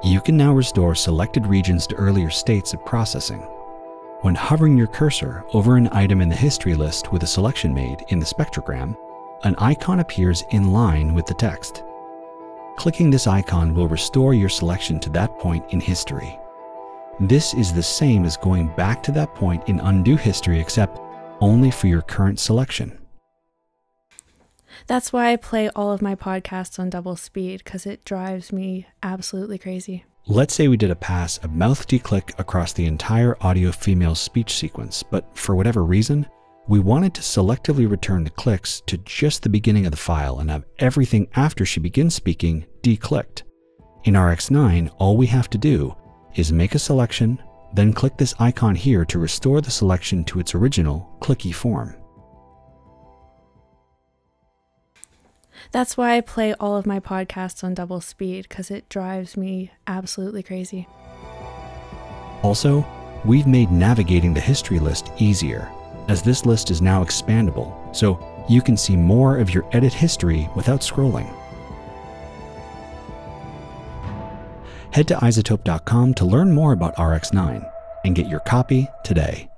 You can now restore selected regions to earlier states of processing. When hovering your cursor over an item in the history list with a selection made in the spectrogram, an icon appears in line with the text. Clicking this icon will restore your selection to that point in history. This is the same as going back to that point in undo history, except only for your current selection. That's why I play all of my podcasts on double speed, because it drives me absolutely crazy. Let's say we did a pass of mouth declick across the entire audio female speech sequence, but for whatever reason, we wanted to selectively return the clicks to just the beginning of the file and have everything after she begins speaking declicked. In RX9, all we have to do is make a selection, then click this icon here to restore the selection to its original clicky form. That's why I play all of my podcasts on double speed, because it drives me absolutely crazy. Also, we've made navigating the history list easier, as this list is now expandable, so you can see more of your edit history without scrolling. Head to iZotope.com to learn more about RX9 and get your copy today.